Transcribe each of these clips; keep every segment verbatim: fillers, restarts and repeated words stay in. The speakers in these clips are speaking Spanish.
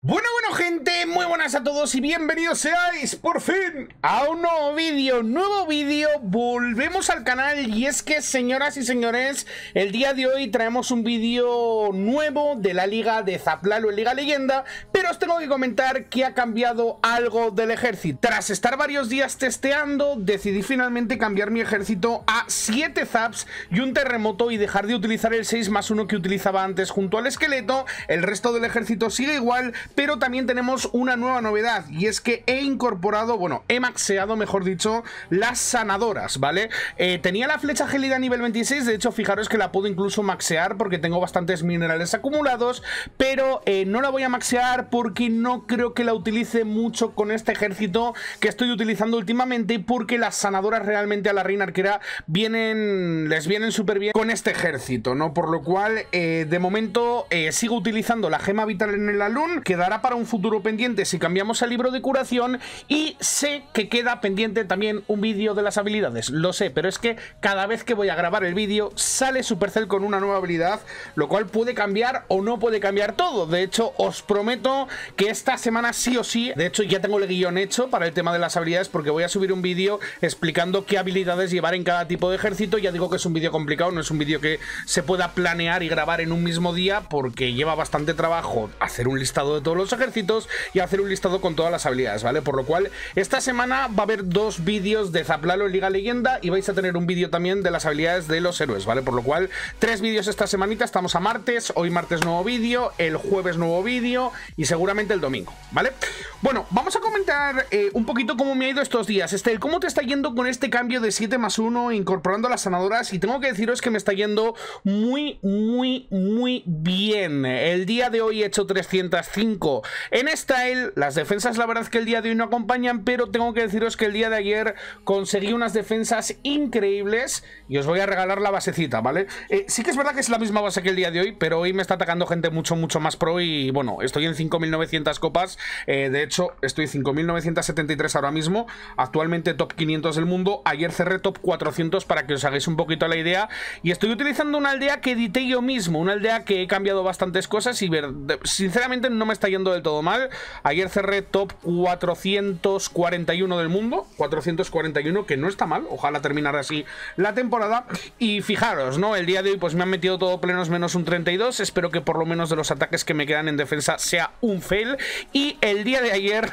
Bueno, bueno gente, muy buenas a todos y bienvenidos seáis por fin a un nuevo vídeo, nuevo vídeo, volvemos al canal y es que señoras y señores, el día de hoy traemos un vídeo nuevo de la liga de Zaplalo en Liga Leyenda, pero os tengo que comentar que ha cambiado algo del ejército. Tras estar varios días testeando, decidí finalmente cambiar mi ejército a siete zaps y un terremoto y dejar de utilizar el seis más uno que utilizaba antes junto al esqueleto. El resto del ejército sigue igual, pero también tenemos una nueva novedad y es que he incorporado, bueno, he maxeado, mejor dicho, las sanadoras, ¿vale? Eh, tenía la flecha gélida nivel veintiséis, de hecho, fijaros que la puedo incluso maxear porque tengo bastantes minerales acumulados, pero eh, no la voy a maxear porque no creo que la utilice mucho con este ejército que estoy utilizando últimamente, porque las sanadoras realmente a la reina arquera vienen, les vienen súper bien con este ejército, ¿no? Por lo cual, eh, de momento, eh, sigo utilizando la gema vital en el alun, que dará para un futuro pendiente si cambiamos al libro de curación, y sé que queda pendiente también un vídeo de las habilidades, lo sé, pero es que cada vez que voy a grabar el vídeo sale Supercell con una nueva habilidad, lo cual puede cambiar o no puede cambiar todo. De hecho, os prometo que esta semana sí o sí, de hecho ya tengo el guión hecho para el tema de las habilidades porque voy a subir un vídeo explicando qué habilidades llevar en cada tipo de ejército. Ya digo que es un vídeo complicado, no es un vídeo que se pueda planear y grabar en un mismo día porque lleva bastante trabajo hacer un listado de todos los ejércitos y hacer un listado con todas las habilidades, ¿vale? Por lo cual, esta semana va a haber dos vídeos de Zaplalo en Liga Leyenda y vais a tener un vídeo también de las habilidades de los héroes, ¿vale? Por lo cual, tres vídeos esta semanita, estamos a martes, hoy martes nuevo vídeo, el jueves nuevo vídeo y seguramente el domingo, ¿vale? Bueno, vamos a comentar eh, un poquito cómo me ha ido estos días. Estel, ¿cómo te está yendo con este cambio de siete más uno incorporando las sanadoras? Y tengo que deciros que me está yendo muy, muy, muy bien. El día de hoy he hecho trescientos cinco en Style, las defensas la verdad es que el día de hoy no acompañan, pero tengo que deciros que el día de ayer conseguí unas defensas increíbles y os voy a regalar la basecita, ¿vale? Eh, sí que es verdad que es la misma base que el día de hoy, pero hoy me está atacando gente mucho, mucho más pro y bueno, estoy en cinco mil novecientas copas, eh, de hecho estoy cinco mil novecientos setenta y tres ahora mismo, actualmente top quinientos del mundo, ayer cerré top cuatrocientos para que os hagáis un poquito la idea y estoy utilizando una aldea que edité yo mismo, una aldea que he cambiado bastantes cosas y ver, sinceramente no me está yendo del todo mal. Ayer cerré top cuatrocientos cuarenta y uno del mundo, cuatrocientos cuarenta y uno, que no está mal, ojalá terminar así la temporada. Y fijaros, ¿no? El día de hoy pues me han metido todo plenos menos un treinta y dos, espero que por lo menos de los ataques que me quedan en defensa sea un fail. Y el día de ayer,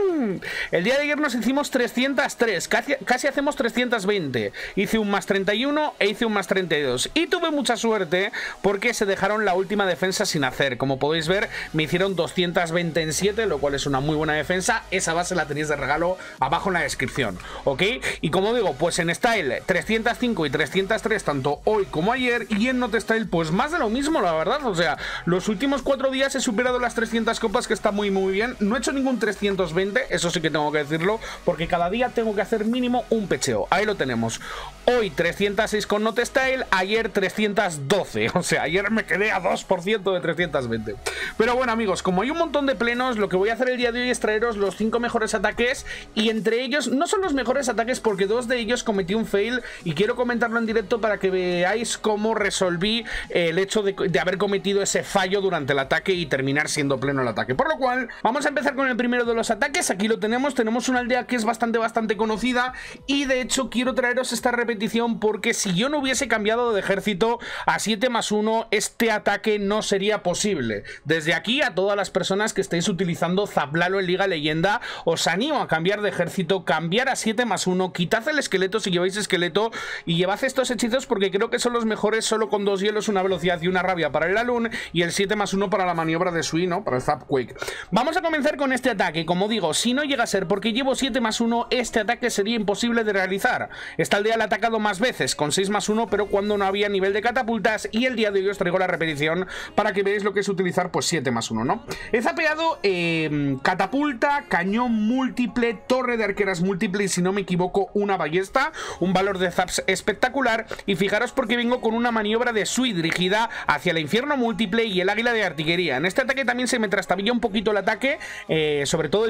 el día de ayer nos hicimos trescientos tres, casi, casi hacemos trescientos veinte, hice un más treinta y uno e hice un más treinta y dos. Y tuve mucha suerte porque se dejaron la última defensa sin hacer, como podéis ver, me hicieron doscientos veinte en siete, lo cual es una muy buena defensa. Esa base la tenéis de regalo abajo en la descripción, ¿ok? Y como digo, pues en Style trescientos cinco y trescientos tres tanto hoy como ayer, y en Not Style pues más de lo mismo, la verdad. O sea, los últimos cuatro días he superado las trescientas copas, que está muy muy bien. No he hecho ningún trescientos veinte, eso sí que tengo que decirlo, porque cada día tengo que hacer mínimo un pecheo. Ahí lo tenemos. Hoy trescientos seis con Not Style, ayer trescientos doce, o sea, ayer me quedé a dos por ciento de trescientos veinte. Pero bueno amigos, como hay un montón de plenos, lo que voy a hacer el día de hoy es traeros los cinco mejores ataques, y entre ellos no son los mejores ataques porque dos de ellos cometí un fail y quiero comentarlo en directo para que veáis cómo resolví el hecho de, de haber cometido ese fallo durante el ataque y terminar siendo pleno el ataque. Por lo cual, vamos a empezar con el primero de los ataques. Aquí lo tenemos, tenemos una aldea que es bastante, bastante conocida y de hecho quiero traeros esta repetición porque si yo no hubiese cambiado de ejército a siete más uno, este ataque no sería posible. Desde aquí a todas las personas que estéis utilizando Zaplalo en Liga Leyenda, os animo a cambiar de ejército, cambiar a siete más uno, quitad el esqueleto si lleváis esqueleto y llevad estos hechizos porque creo que son los mejores, solo con dos hielos, una velocidad y una rabia para el alun y el siete más uno para la maniobra de Sui, ¿no? Para el Zap Quick. Vamos a comenzar con este ataque. Como digo, si no llega a ser porque llevo siete más uno, este ataque sería imposible de realizar. Esta aldea la ha atacado más veces con seis más uno, pero cuando no había nivel de catapultas, y el día de hoy os traigo la repetición para que veáis lo que es utilizar pues siete más uno, ¿no? He zapeado eh, catapulta, cañón múltiple, torre de arqueras múltiple y si no me equivoco una ballesta, un valor de zaps espectacular, y fijaros porque vengo con una maniobra de Sui dirigida hacia el infierno múltiple y el águila de artillería. En este ataque también se me trastabilla un poquito el ataque, eh, sobre todo el tema de la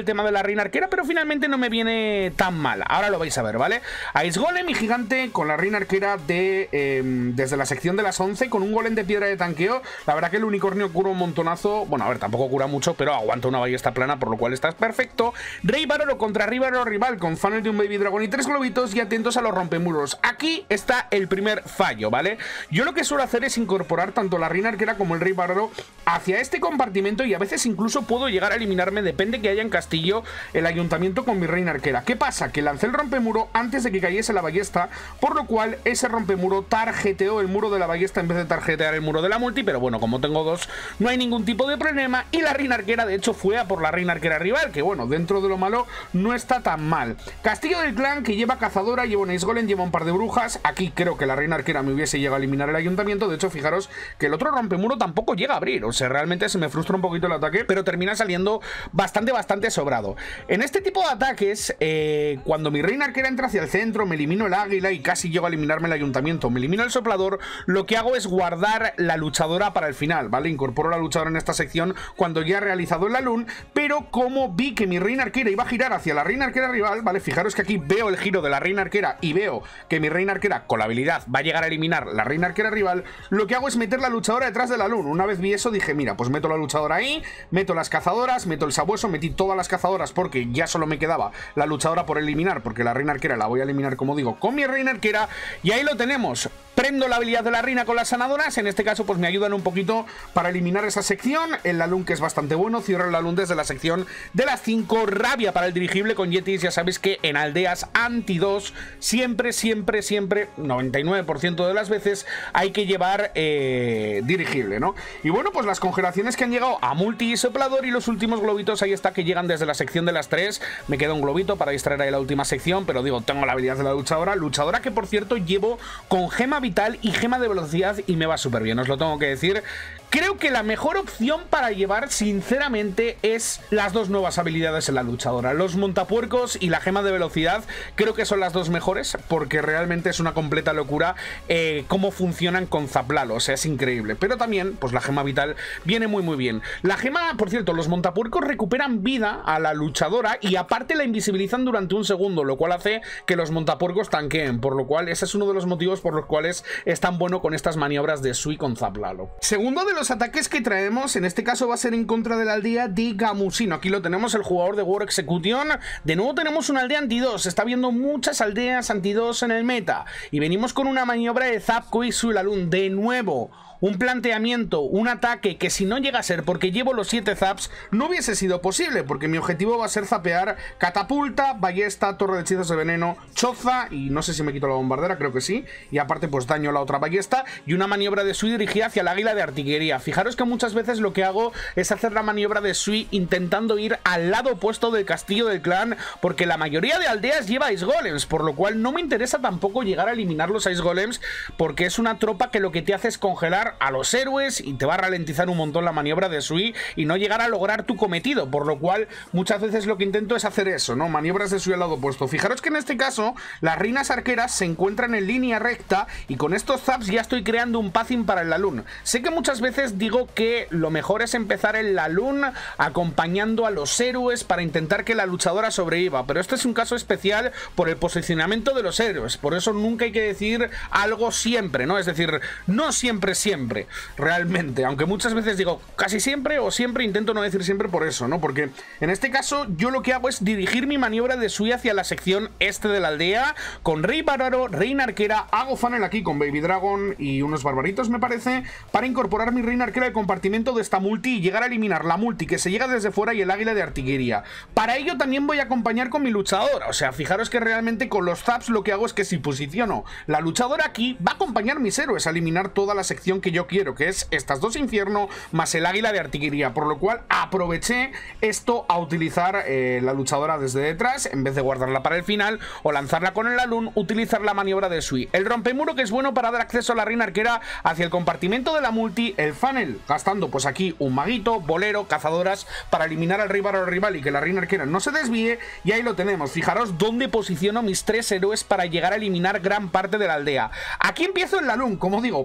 reina arquera, pero finalmente no me viene tan mal. Ahora lo vais a ver, ¿vale? Ice Golem y gigante con la reina arquera de eh, desde la sección de las once, con un golem de piedra de tanqueo. La verdad que el unicornio cura un montonazo. Bueno, a ver, tampoco cura mucho, pero aguanta una ballesta plana, por lo cual está perfecto. Rey Baroro contra Rey Baroro rival con funnel de un Baby Dragon y tres globitos, y atentos a los rompemuros. Aquí está el primer fallo, ¿vale? Yo lo que suelo hacer es incorporar tanto la reina arquera como el Rey Baroro hacia este compartimento, y a veces incluso puedo llegar a eliminarme, depende que haya en castillo, el ayuntamiento con mi reina arquera. ¿Qué pasa? Que lancé el rompemuro antes de que cayese la ballesta, por lo cual ese rompemuro tarjeteó el muro de la ballesta en vez de tarjetear el muro de la multi, pero bueno, como tengo dos, no hay ningún tipo de problema, y la reina arquera de hecho fue a por la reina arquera rival, que bueno, dentro de lo malo no está tan mal. Castillo del clan, que lleva cazadora, lleva un Ice Golem, lleva un par de brujas. Aquí creo que la reina arquera me hubiese llegado a eliminar el ayuntamiento. De hecho, fijaros que el otro rompemuro tampoco llega a abrir, o sea, realmente se me frustra un poquito el ataque, pero termina saliendo bastante, bastante sobrado. En este tipo de ataques, eh, cuando mi reina arquera entra hacia el centro, me elimino el águila y casi llego a eliminarme el ayuntamiento, me elimino el soplador, lo que hago es guardar la luchadora para el final, ¿vale? Incorporo la luchadora en esta sección cuando ya he realizado el Lalun, pero como vi que mi reina arquera iba a girar hacia la reina arquera rival, ¿vale? Fijaros que aquí veo el giro de la reina arquera y veo que mi reina arquera con la habilidad va a llegar a eliminar la reina arquera rival. Lo que hago es meter la luchadora detrás de la Lalun. Una vez vi eso dije, mira, pues meto la luchadora ahí, meto las cazadoras, meto el sabueso, metí todas las cazadoras porque ya solo me quedaba la luchadora por eliminar, porque la reina arquera la voy a eliminar, como digo, con mi reina arquera, y ahí lo tenemos. Prendo la habilidad de la reina con las sanadoras, en este caso pues me ayudan un poquito para eliminar esa sección. El Lalun, que es bastante bueno, cierro el Lalun desde la sección de las cinco. Rabia para el dirigible con Yetis. Ya sabéis que en aldeas anti dos siempre, siempre, siempre, noventa y nueve por ciento de las veces hay que llevar eh, dirigible, ¿no? Y bueno, pues las congelaciones que han llegado a multi y soplador, y los últimos globitos, ahí está, que llegan desde la sección de las tres. Me queda un globito para distraer ahí la última sección, pero digo, tengo la habilidad de la luchadora, luchadora que por cierto llevo con gema vital y gema de velocidad y me va súper bien, os lo tengo que decir. Creo que la mejor opción para llevar, sinceramente, es las dos nuevas habilidades en la luchadora. Los montapuercos y la gema de velocidad creo que son las dos mejores, porque realmente es una completa locura eh, cómo funcionan con Zaplalo, o sea, es increíble. Pero también, pues la gema vital viene muy muy bien. La gema, por cierto, los montapuercos recuperan vida a la luchadora y aparte la invisibilizan durante un segundo, lo cual hace que los montapuercos tanqueen, por lo cual ese es uno de los motivos por los cuales es tan bueno con estas maniobras de Sui con Zaplalo. Segundo de los los ataques que traemos, en este caso va a ser en contra de la aldea de Gamusino. Aquí lo tenemos, el jugador de War Execution. De nuevo tenemos una aldea anti dos, está viendo muchas aldeas anti dos en el meta, y venimos con una maniobra de Zapco y Sulalun. De nuevo un planteamiento, un ataque que si no llega a ser porque llevo los siete zaps, no hubiese sido posible, porque mi objetivo va a ser zapear catapulta, ballesta, torre de hechizos de veneno, choza, y no sé si me quito la bombardera, creo que sí, y aparte pues daño a la otra ballesta, y una maniobra de Sui dirigida hacia el águila de artillería. Fijaros que muchas veces lo que hago es hacer la maniobra de Sui intentando ir al lado opuesto del castillo del clan, porque la mayoría de aldeas lleva Ice Golems, por lo cual no me interesa tampoco llegar a eliminar los Ice Golems, porque es una tropa que lo que te hace es congelar a los héroes y te va a ralentizar un montón la maniobra de Sui y no llegar a lograr tu cometido, por lo cual muchas veces lo que intento es hacer eso, ¿no? Maniobras de Sui al lado opuesto. Fijaros que en este caso las reinas arqueras se encuentran en línea recta y con estos zaps ya estoy creando un pathing para el Lalun. Sé que muchas veces digo que lo mejor es empezar el Lalun acompañando a los héroes para intentar que la luchadora sobreviva, pero este es un caso especial por el posicionamiento de los héroes, por eso nunca hay que decir algo siempre, ¿no? Es decir, no siempre siempre realmente, aunque muchas veces digo casi siempre o siempre, intento no decir siempre por eso, ¿no? Porque en este caso yo lo que hago es dirigir mi maniobra de Sui hacia la sección este de la aldea con Rey Bárbaro, Reina Arquera, hago funnel aquí con Baby Dragon y unos barbaritos me parece, para incorporar mi Reina Arquera al compartimento de esta multi y llegar a eliminar la multi que se llega desde fuera y el águila de artillería. Para ello también voy a acompañar con mi luchadora, o sea, fijaros que realmente con los zaps lo que hago es que si posiciono la luchadora aquí, va a acompañar mis héroes a eliminar toda la sección que yo quiero, que es estas dos infierno más el águila de artillería, por lo cual aproveché esto a utilizar eh, la luchadora desde detrás, en vez de guardarla para el final o lanzarla con el Lalun, utilizar la maniobra de Sui. El rompemuro, que es bueno para dar acceso a la reina arquera hacia el compartimento de la multi, el funnel, gastando pues aquí un maguito, bolero, cazadoras, para eliminar al rey bárbaro rival y que la reina arquera no se desvíe, y ahí lo tenemos. Fijaros dónde posiciono mis tres héroes para llegar a eliminar gran parte de la aldea. Aquí empiezo el Lalun, como digo,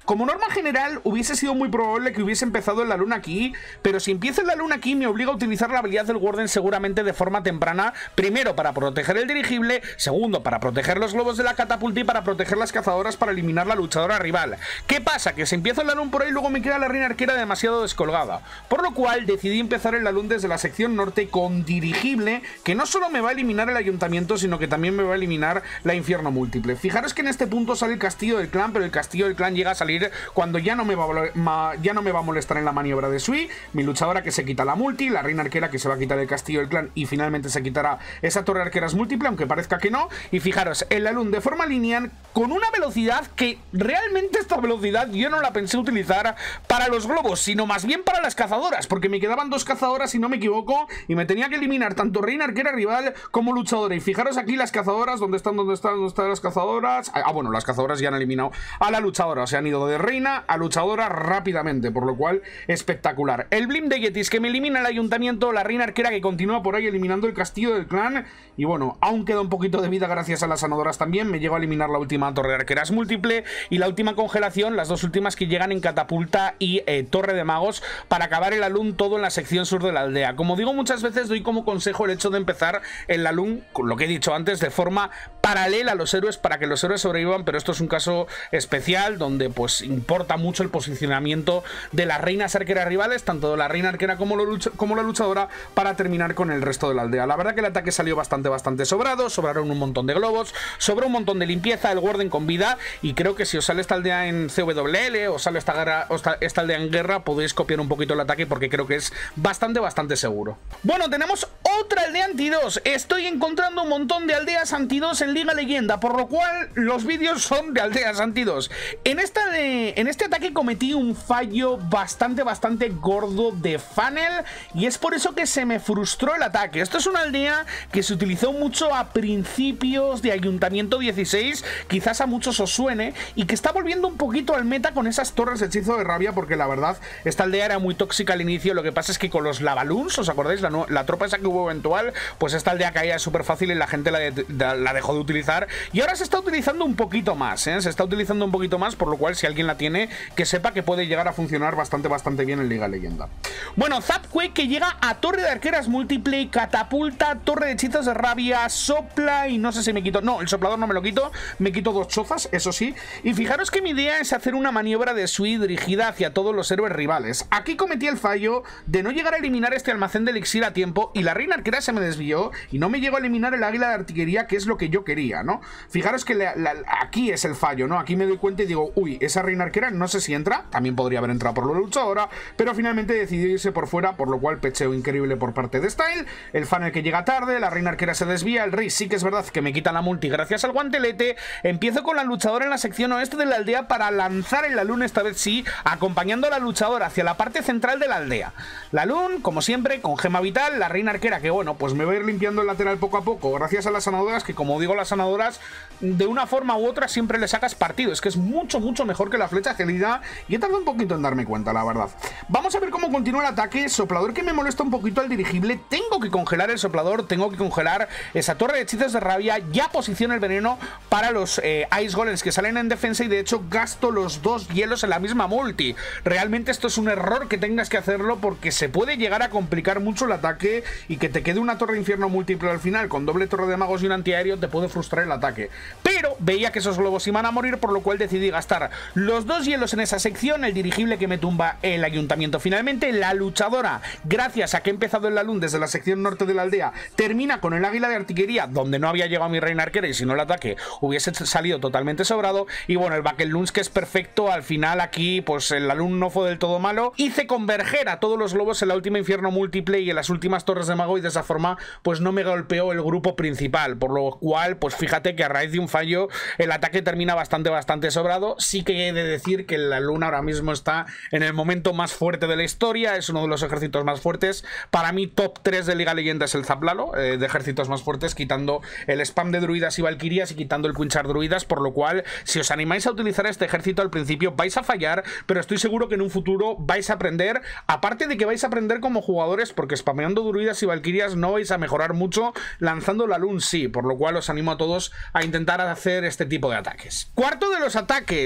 Como norma general, hubiese sido muy probable que hubiese empezado en la luna aquí, pero si empiezo en la luna aquí me obliga a utilizar la habilidad del Warden seguramente de forma temprana, primero para proteger el dirigible, segundo para proteger los globos de la catapulta y para proteger las cazadoras para eliminar la luchadora rival. ¿Qué pasa? Que si empiezo en la luna por ahí luego me queda la reina arquera demasiado descolgada, por lo cual decidí empezar en la luna desde la sección norte con dirigible, que no solo me va a eliminar el ayuntamiento, sino que también me va a eliminar la infierno múltiple. Fijaros que en este punto sale el castillo del clan, pero el castillo del clan llega a salir cuando ya no me va a, ma, ya no me va a molestar en la maniobra de Sui, mi luchadora que se quita la multi, la reina arquera que se va a quitar el castillo del clan y finalmente se quitará esa torre arqueras múltiple, aunque parezca que no. Y fijaros, el Lalun de forma lineal con una velocidad que realmente esta velocidad yo no la pensé utilizar para los globos, sino más bien para las cazadoras, porque me quedaban dos cazadoras si no me equivoco y me tenía que eliminar tanto reina arquera rival como luchadora. Y fijaros aquí las cazadoras, ¿dónde están? ¿Dónde están? ¿Dónde están las cazadoras? Ah, bueno, las cazadoras ya han eliminado a la luchadora, o sea, han ido de reina a luchadora rápidamente, por lo cual espectacular. El Blim de Yetis que me elimina el ayuntamiento, la reina arquera que continúa por ahí eliminando el castillo del clan, y bueno, aún queda un poquito de vida gracias a las sanadoras también, me llego a eliminar la última torre de arqueras múltiple y la última congelación, las dos últimas que llegan en catapulta y eh, torre de magos para acabar el Lalun todo en la sección sur de la aldea. Como digo muchas veces, doy como consejo el hecho de empezar el Lalun, con lo que he dicho antes, de forma paralela a los héroes para que los héroes sobrevivan, pero esto es un caso especial donde pues importa mucho el posicionamiento de las reinas arqueras rivales, tanto de la reina arquera como, lo, como la luchadora, para terminar con el resto de la aldea. La verdad que el ataque salió bastante bastante sobrado, sobraron un montón de globos, sobró un montón de limpieza, el Warden con vida, y creo que si os sale esta aldea en C W L o sale esta, guerra, o esta, esta aldea en guerra, podéis copiar un poquito el ataque porque creo que es bastante bastante seguro. Bueno, tenemos otra aldea anti-dos. Estoy encontrando un montón de aldeas anti-dos en Liga Leyenda, por lo cual los vídeos son de aldeas anti-dos. En, esta de, en este ataque cometí un fallo bastante bastante gordo de funnel y es por eso que se me frustró el ataque. Esto es una aldea que se utilizó mucho a principios de Ayuntamiento dieciséis, quizás a muchos os suene, y que está volviendo un poquito al meta con esas torres de hechizo de rabia, porque la verdad esta aldea era muy tóxica al inicio. Lo que pasa es que con los Lavaluns, ¿os acordáis? La, la tropa esa que hubo eventual, pues esta aldea caía súper fácil y la gente la, de, la dejó de utilizar, y ahora se está utilizando un poquito más, ¿eh? Se está utilizando un poquito más, por lo cual si alguien la tiene, que sepa que puede llegar a funcionar bastante bastante bien en Liga Leyenda. Bueno, Zapquake que llega a torre de arqueras múltiple, catapulta, torre de hechizos de rabia, sopla y no sé si me quito, no, el soplador no me lo quito, me quito dos chozas, eso sí, y fijaros que mi idea es hacer una maniobra de Sui dirigida hacia todos los héroes rivales. Aquí cometí el fallo de no llegar a eliminar este almacén de elixir a tiempo y la reina arquera se me desvió y no me llegó a eliminar el águila de artillería, que es lo que yo quería, ¿no? Fijaros que la, la, aquí es el fallo, ¿no? Aquí me doy cuenta y digo, uy, esa reina arquera no sé si entra, también podría haber entrado por la luchadora, pero finalmente decidió irse por fuera, por lo cual pecheo increíble por parte de Style, el funnel que llega tarde, la reina arquera se desvía, el rey sí que es verdad que me quita la multi gracias al guantelete. Empiezo con la luchadora en la sección oeste de la aldea para lanzar el Lalun, esta vez sí, acompañando a la luchadora hacia la parte central de la aldea. Lalun, como siempre, con gema vital, la reina arquera que bueno, pues me voy a ir limpiando el lateral poco a poco, gracias a las sanadoras, que como digo, las sanadoras de una forma u otra siempre le sacas partido, es que es mucho mucho mejor que la flecha gelida y he tardado un poquito en darme cuenta, la verdad. Vamos a ver cómo continúa el ataque. Soplador que me molesta un poquito al dirigible, tengo que congelar el soplador, tengo que congelar esa torre de hechizos de rabia, ya posiciona el veneno para los eh, Ice Golems que salen en defensa y de hecho gasto los dos hielos en la misma multi. Realmente esto es un error que tengas que hacerlo porque se puede llegar a complicar mucho el ataque y que te quede una torre de infierno múltiple al final con doble torre de magos y un antiaéreo te puede frustrar el ataque. Pero veía que esos globos iban a morir, por lo cual decidí gastar los dos hielos en esa sección, el dirigible que me tumba el ayuntamiento. Finalmente la luchadora, gracias a que he empezado el Lalun desde la sección norte de la aldea, termina con el águila de artillería donde no había llegado mi reina arquera y si no el ataque hubiese salido totalmente sobrado. Y bueno, el Bucket Lunge que es perfecto, al final aquí pues el Lalun no fue del todo malo, hice converger a todos los globos en la última infierno múltiple y en las últimas torres de mago y de esa forma pues no me golpeó el grupo principal, por lo cual pues fíjate que a raíz de un fallo el ataque termina bastante bastante sobrado. Sí que he de decir que el Lalun ahora mismo está en el momento más fuerte de la historia, es uno de los ejércitos más fuertes, para mí top tres de Liga Leyenda es el Zaplalo, eh, de ejércitos más fuertes, quitando el spam de druidas y valquirias y quitando el quinchar druidas, por lo cual si os animáis a utilizar este ejército al principio vais a fallar, pero estoy seguro que en un futuro vais a aprender, aparte de que vais a aprender como jugadores, porque spameando druidas y valquirias no vais a mejorar mucho, lanzando Lalun sí, por lo cual os animo a todos a intentar hacer este tipo de ataques. Cuarto de los ataques, he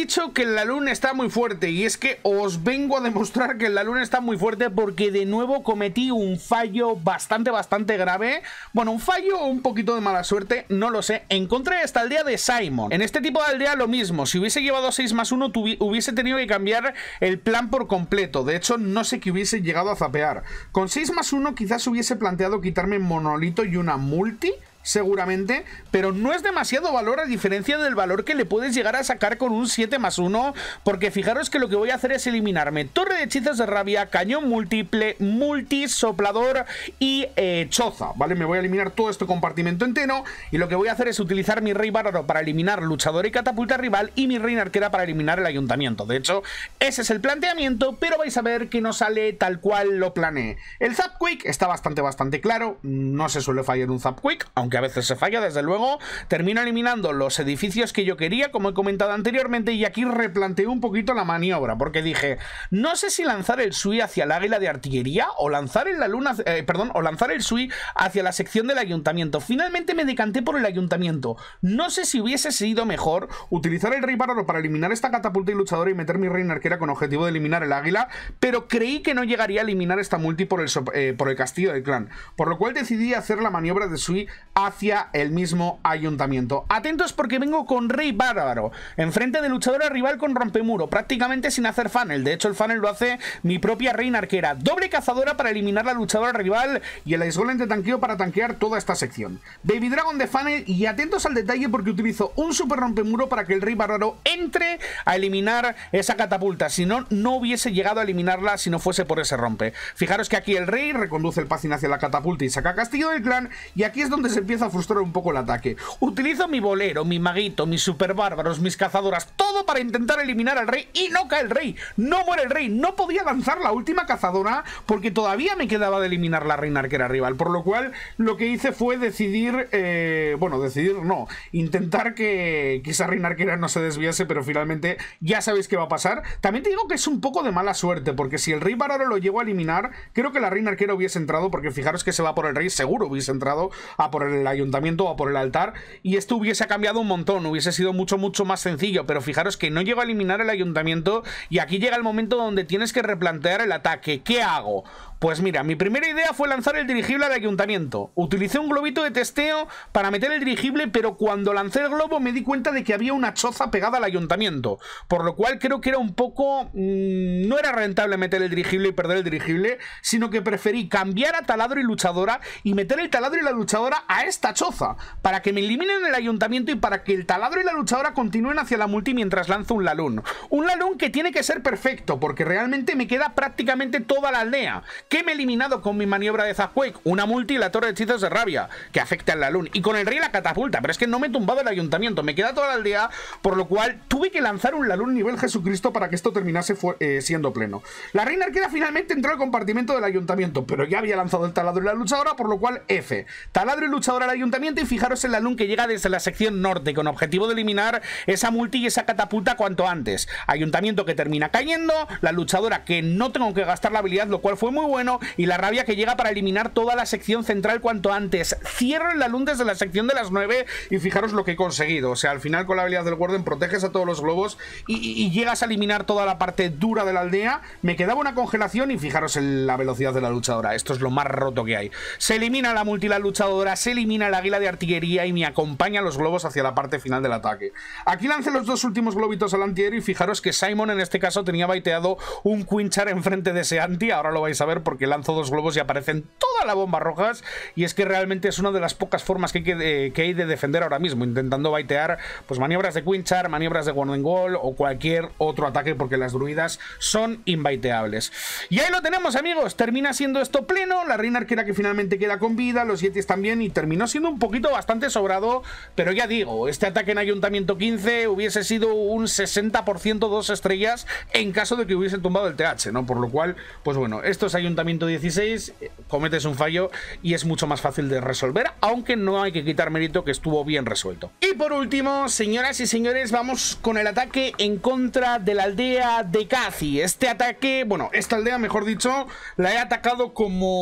dicho que la luna está muy fuerte, y es que os vengo a demostrar que la luna está muy fuerte porque de nuevo cometí un fallo bastante, bastante grave. Bueno, un fallo o un poquito de mala suerte, no lo sé. Encontré esta aldea de Simon. En este tipo de aldea lo mismo, si hubiese llevado seis más uno hubiese tenido que cambiar el plan por completo. De hecho, no sé qué hubiese llegado a zapear. Con seis más uno quizás hubiese planteado quitarme monolito y una multi, seguramente, pero no es demasiado valor a diferencia del valor que le puedes llegar a sacar con un siete más uno, porque fijaros que lo que voy a hacer es eliminarme torre de hechizos de rabia, cañón múltiple, multi, soplador y eh, choza, ¿vale? Me voy a eliminar todo este compartimento entero y lo que voy a hacer es utilizar mi rey bárbaro para eliminar luchador y catapulta rival y mi reina arquera para eliminar el ayuntamiento. De hecho, ese es el planteamiento, pero vais a ver que no sale tal cual lo planeé. El Zap Quick está bastante, bastante claro, no se suele fallar un Zap Quick, aunque que a veces se falla, desde luego. Termino eliminando los edificios que yo quería, como he comentado anteriormente, y aquí replanteé un poquito la maniobra, porque dije, no sé si lanzar el Sui hacia el águila de artillería o lanzar en la luna, eh, perdón, o lanzar el Sui hacia la sección del ayuntamiento. Finalmente me decanté por el ayuntamiento. No sé si hubiese sido mejor utilizar el rey bárbaro para eliminar esta catapulta y luchadora y meter mi reina arquera con objetivo de eliminar el águila, pero creí que no llegaría a eliminar esta multi por el, eh, por el castillo del clan, por lo cual decidí hacer la maniobra de Sui hacia el mismo ayuntamiento. Atentos porque vengo con rey bárbaro enfrente de luchadora rival con rompemuro, prácticamente sin hacer funnel. De hecho, el funnel lo hace mi propia reina arquera. Doble cazadora para eliminar la luchadora rival y el Ice Golem de tanqueo para tanquear toda esta sección. Baby Dragon de funnel, y atentos al detalle porque utilizo un super rompemuro para que el rey bárbaro entre a eliminar esa catapulta. Si no, no hubiese llegado a eliminarla si no fuese por ese rompe. Fijaros que aquí el rey reconduce el pacing hacia la catapulta y saca castillo del clan, y aquí es donde se empieza a frustrar un poco el ataque. Utilizo mi bolero, mi maguito, mis super bárbaros, mis cazadoras, todo para intentar eliminar al rey, y no cae el rey, no muere el rey. No podía lanzar la última cazadora porque todavía me quedaba de eliminar la reina arquera rival, por lo cual lo que hice fue decidir, eh, bueno, decidir no, intentar que, que esa reina arquera no se desviase, pero finalmente ya sabéis qué va a pasar. También te digo que es un poco de mala suerte, porque si el rey bárbaro lo llegó a eliminar, creo que la reina arquera hubiese entrado, porque fijaros que se va por el rey, seguro hubiese entrado a por el ayuntamiento o a por el altar, y esto hubiese cambiado un montón, hubiese sido mucho mucho más sencillo, pero fijaros que no llego a eliminar el ayuntamiento, y aquí llega el momento donde tienes que replantear el ataque. ¿Qué hago? Pues mira, mi primera idea fue lanzar el dirigible al ayuntamiento. Utilicé un globito de testeo para meter el dirigible, pero cuando lancé el globo me di cuenta de que había una choza pegada al ayuntamiento, por lo cual creo que era un poco... Mmm, no era rentable meter el dirigible y perder el dirigible, sino que preferí cambiar a taladro y luchadora y meter el taladro y la luchadora a esta choza, para que me eliminen el ayuntamiento y para que el taladro y la luchadora continúen hacia la multi mientras lanzo un Lalun. Un Lalun que tiene que ser perfecto, porque realmente me queda prácticamente toda la aldea. ¿Qué me he eliminado con mi maniobra de Zapquake? Una multi y la torre de hechizos de rabia, que afecta al Lalun. Y con el rey la catapulta, pero es que no me he tumbado el ayuntamiento, me queda toda la aldea, por lo cual tuve que lanzar un Lalun nivel Jesucristo para que esto terminase eh, siendo pleno. La reina arquera finalmente entró al compartimento del ayuntamiento, pero ya había lanzado el taladro y la luchadora, por lo cual F. Taladro y luchadora al ayuntamiento, y fijaros el Lalun que llega desde la sección norte, con objetivo de eliminar esa multi y esa catapulta cuanto antes. Ayuntamiento que termina cayendo, la luchadora que no tengo que gastar la habilidad, lo cual fue muy bueno, y la rabia que llega para eliminar toda la sección central cuanto antes. Cierro el Lalun desde la sección de las nueve y fijaros lo que he conseguido. O sea, al final con la habilidad del Warden proteges a todos los globos y, y, y llegas a eliminar toda la parte dura de la aldea. Me quedaba una congelación y fijaros en la velocidad de la luchadora. Esto es lo más roto que hay. Se elimina la multi la luchadora, se elimina el águila de artillería y me acompaña los globos hacia la parte final del ataque. Aquí lancé los dos últimos globitos al antiaéreo y fijaros que Simon en este caso tenía baiteado un Quinchar enfrente de ese anti. Ahora lo vais a ver porque lanzo dos globos y aparecen todas las bombas rojas, y es que realmente es una de las pocas formas que hay, que, eh, que hay de defender ahora mismo, intentando baitear pues maniobras de Quinchar, maniobras de Warden Wall o cualquier otro ataque, porque las druidas son inbaiteables. Y ahí lo tenemos, amigos, termina siendo esto pleno, la reina arquera que finalmente queda con vida, los yetis también, y terminó siendo un poquito bastante sobrado, pero ya digo, este ataque en ayuntamiento quince hubiese sido un sesenta por ciento dos estrellas en caso de que hubiesen tumbado el T H, ¿no? Por lo cual, pues bueno, esto es ayuntamiento dieciséis, cometes un fallo y es mucho más fácil de resolver, aunque no hay que quitar mérito que estuvo bien resuelto. Y por último, señoras y señores, vamos con el ataque en contra de la aldea de Kazi. Este ataque, bueno, esta aldea, mejor dicho, la he atacado como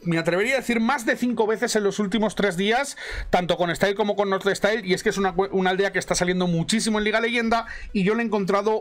me atrevería a decir más de cinco veces en los últimos tres días, tanto con Style como con North Style, y es que es una, una aldea que está saliendo muchísimo en Liga Leyenda, y yo le he encontrado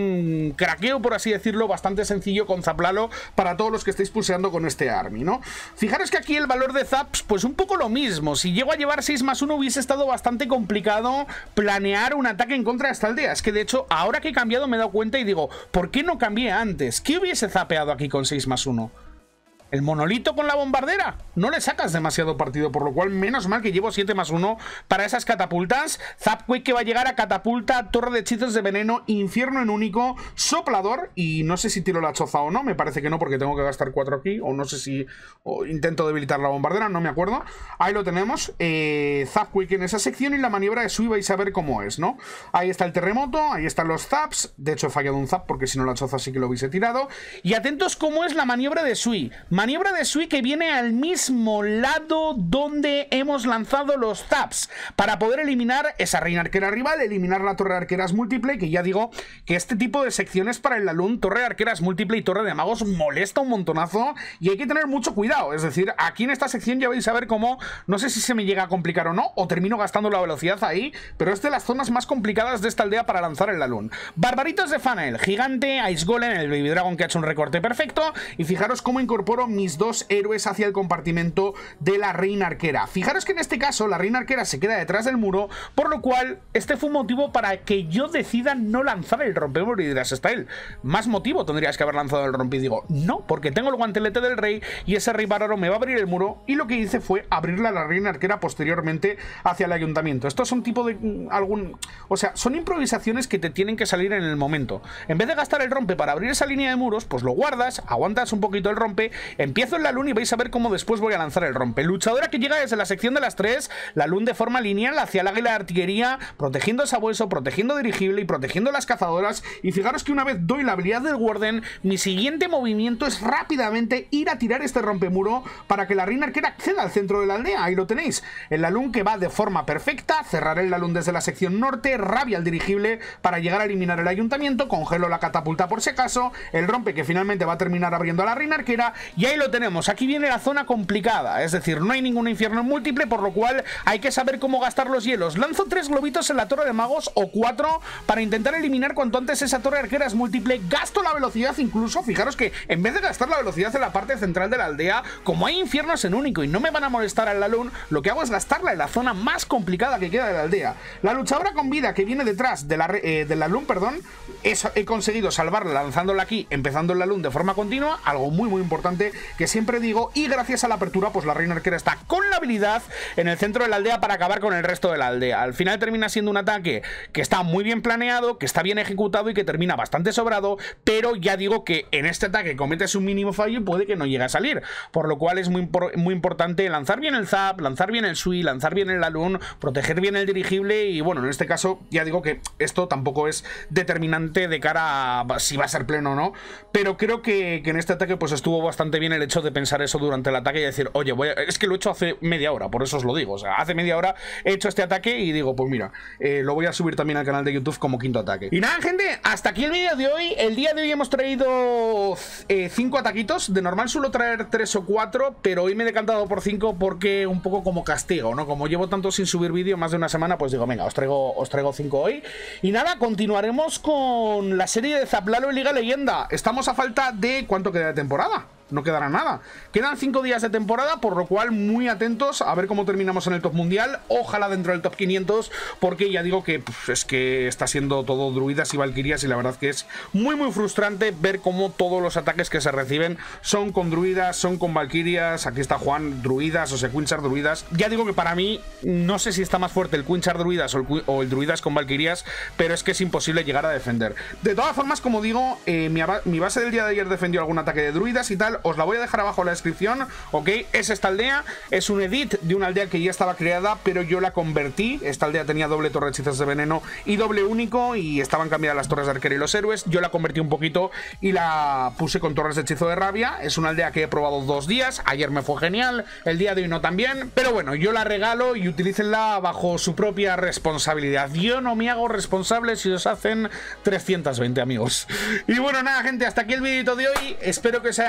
un craqueo, por así decirlo, bastante sencillo con Zaplalo para todos los que estéis pulseando con este army, ¿no? Fijaros que aquí el valor de Zaps, pues un poco lo mismo. Si llego a llevar seis más uno hubiese estado bastante complicado planear un ataque en contra de esta aldea. Es que de hecho, ahora que he cambiado me he dado cuenta y digo, ¿por qué no cambié antes? ¿Qué hubiese zapeado aquí con seis más uno? El monolito con la bombardera. No le sacas demasiado partido, por lo cual menos mal que llevo siete más uno para esas catapultas. Zapquake que va a llegar a catapulta, torre de hechizos de veneno, infierno en único, soplador, y no sé si tiro la choza o no, me parece que no porque tengo que gastar cuatro aquí, o no sé si o intento debilitar la bombardera, no me acuerdo. Ahí lo tenemos, eh, Zapquake en esa sección y la maniobra de Sui vais a ver cómo es, ¿no? Ahí está el terremoto, ahí están los zaps, de hecho he fallado un zap porque si no la choza sí que lo hubiese tirado. Y atentos cómo es la maniobra de Sui. Maniobra de Sui que viene al mismo lado donde hemos lanzado los zaps para poder eliminar esa reina arquera rival, eliminar la torre de arqueras múltiple, que ya digo que este tipo de secciones para el Lalun, torre de arqueras múltiple y torre de magos, molesta un montonazo y hay que tener mucho cuidado. Es decir, aquí en esta sección ya vais a ver cómo, no sé si se me llega a complicar o no, o termino gastando la velocidad ahí, pero es de las zonas más complicadas de esta aldea para lanzar el Lalun. Barbaritos de Funnel, gigante, Ice Golem, el Baby Dragon que ha hecho un recorte perfecto, y fijaros cómo incorporo mis dos héroes hacia el compartimento de la reina arquera. Fijaros que en este caso la reina arquera se queda detrás del muro, por lo cual este fue un motivo para que yo decida no lanzar el rompemuro y dirás, Style, más motivo tendrías que haber lanzado el rompe. Y digo, no, porque tengo el guantelete del rey y ese rey bárbaro me va a abrir el muro, y lo que hice fue abrirle a la reina arquera posteriormente hacia el ayuntamiento. Estos son tipo de mm, algún, o sea, son improvisaciones que te tienen que salir en el momento. En vez de gastar el rompe para abrir esa línea de muros, pues lo guardas, aguantas un poquito el rompe, empiezo en la luna y vais a ver cómo después voy a lanzar el rompe. Luchadora que llega desde la sección de las tres, la luna de forma lineal hacia el águila de artillería, protegiendo sabueso, protegiendo dirigible y protegiendo las cazadoras. Y fijaros que una vez doy la habilidad del Warden, mi siguiente movimiento es rápidamente ir a tirar este rompemuro para que la reina arquera acceda al centro de la aldea. Ahí lo tenéis, el Lalun que va de forma perfecta, cerraré el Lalun desde la sección norte, rabia al dirigible para llegar a eliminar el ayuntamiento, congelo la catapulta por si acaso, el rompe que finalmente va a terminar abriendo a la reina arquera, y ahí lo tenemos. Aquí viene la zona complicada, es decir, no hay ningún infierno múltiple, por lo cual hay que saber cómo gastar los hielos. Lanzo tres globitos en la torre de magos, o cuatro, para intentar eliminar cuanto antes esa torre de arqueras múltiple. Gasto la velocidad incluso, fijaros que en vez de gastar la velocidad en la parte central de la aldea, como hay infiernos en único y no me van a molestar al Lalun, lo que hago es gastarla en la zona más complicada que queda de la aldea. La luchadora con vida que viene detrás de la, eh, del Lalun, perdón, es, he conseguido salvarla lanzándola aquí, empezando el Lalun de forma continua, algo muy muy importante que siempre digo, y gracias a la apertura pues la reina arquera está con la habilidad en el centro de la aldea para acabar con el resto de la aldea. Al final termina siendo un ataque que está muy bien planeado, que está bien ejecutado y que termina bastante sobrado, pero ya digo que en este ataque cometes un mínimo fallo y puede que no llegue a salir, por lo cual es muy, muy importante lanzar bien el zap, lanzar bien el Sui, lanzar bien el Lalun, proteger bien el dirigible, y bueno, en este caso ya digo que esto tampoco es determinante de cara a si va a ser pleno o no, pero creo que, que en este ataque pues estuvo bastante bien el hecho de pensar eso durante el ataque y decir, oye, voy a... es que lo he hecho hace media hora, por eso os lo digo, o sea, hace media hora he hecho este ataque y digo, pues mira, eh, lo voy a subir también al canal de YouTube como quinto ataque. Y nada, gente, hasta aquí el vídeo de hoy. El día de hoy hemos traído eh, cinco ataquitos, de normal suelo traer tres o cuatro, pero hoy me he decantado por cinco porque un poco como castigo, ¿no? Como llevo tanto sin subir vídeo, más de una semana, pues digo, venga, os traigo, os traigo cinco hoy. Y nada, continuaremos con la serie de Zaplalo en Liga Leyenda. Estamos a falta de... ¿cuánto queda de temporada? No quedará nada. Quedan cinco días de temporada, por lo cual muy atentos a ver cómo terminamos en el top mundial. Ojalá dentro del top quinientos, porque ya digo que pues, es que está siendo todo druidas y valquirias, y la verdad que es muy muy frustrante ver cómo todos los ataques que se reciben son con druidas, son con valquirias. Aquí está Juan, druidas, o sea, Queenchar druidas. Ya digo que para mí, no sé si está más fuerte el Queenchar druidas o el, o el druidas con valquirias, pero es que es imposible llegar a defender. De todas formas, como digo, eh, mi, mi base del día de ayer defendió algún ataque de druidas y tal. Os la voy a dejar abajo en la descripción, ¿ok? Es esta aldea, es un edit de una aldea que ya estaba creada, pero yo la convertí. Esta aldea tenía doble torre de hechizos de veneno y doble único, y estaban cambiadas las torres de arquero y los héroes. Yo la convertí un poquito y la puse con torres de hechizo de rabia. Es una aldea que he probado dos días, ayer me fue genial, el día de hoy no tan bien, pero bueno, yo la regalo y utilícenla bajo su propia responsabilidad. Yo no me hago responsable si os hacen trescientos veinte, amigos. Y bueno, nada, gente, hasta aquí el vídeo de hoy. Espero que os haya gustado.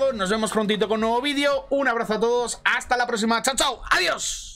Nos vemos prontito con un nuevo vídeo. Un abrazo a todos. Hasta la próxima. Chao, chao. Adiós.